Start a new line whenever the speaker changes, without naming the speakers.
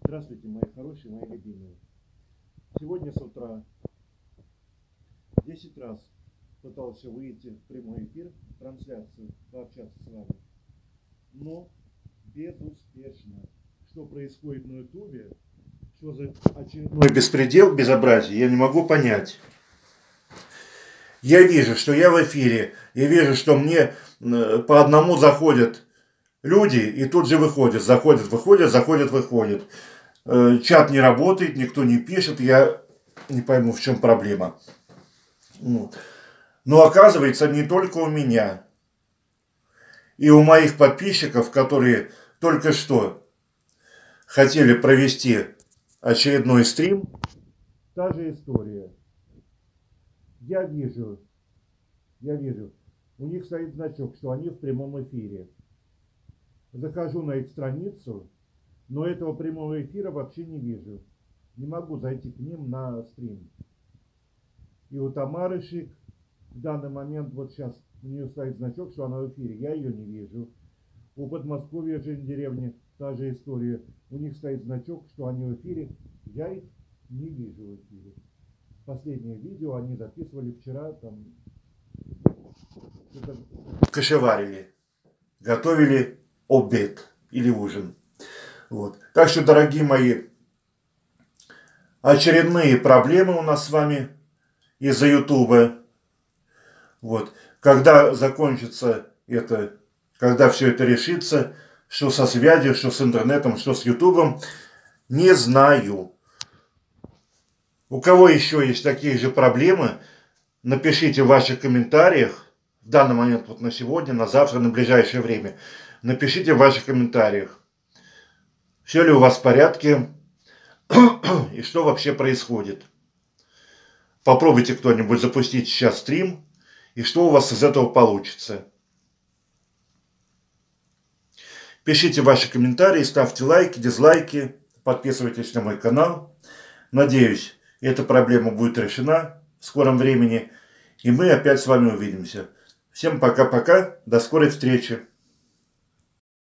Здравствуйте, мои хорошие, мои любимые. Сегодня с утра 10 раз пытался выйти в прямой эфир, трансляцию, пообщаться с вами, но безуспешно. Что происходит на ютубе, что за очередной беспредел, безобразие, я не могу понять. Я вижу, что я в эфире, я вижу, что мне по одному заходят люди и тут же выходят, заходят, выходят, заходят, выходят. Чат не работает, никто не пишет, я не пойму, в чем проблема. Но оказывается, не только у меня. И у моих подписчиков, которые только что хотели провести очередной стрим, та же история. Я вижу, у них стоит значок, что они в прямом эфире. Захожу на их страницу, но этого прямого эфира вообще не вижу. Не могу зайти к ним на стрим. И у Тамары Шик в данный момент, вот сейчас у нее стоит значок, что она в эфире. Я ее не вижу. У Подмосковья жизнь деревни та же история. У них стоит значок, что они в эфире. Я их не вижу в эфире. Последнее видео они записывали вчера, там кашеварили, готовили обед или ужин. Вот. Так что, дорогие мои, очередные проблемы у нас с вами из-за ютуба. Вот. Когда закончится это, когда все это решится, что со связью, что с интернетом, что с ютубом, не знаю. У кого еще есть такие же проблемы, напишите в ваших комментариях, в данный момент, вот на сегодня, на завтра, на ближайшее время. Напишите в ваших комментариях, все ли у вас в порядке и что вообще происходит. Попробуйте кто-нибудь запустить сейчас стрим, и что у вас из этого получится. Пишите ваши комментарии, ставьте лайки, дизлайки, подписывайтесь на мой канал. Надеюсь, эта проблема будет решена в скором времени, и мы опять с вами увидимся. Всем пока-пока, до скорой встречи.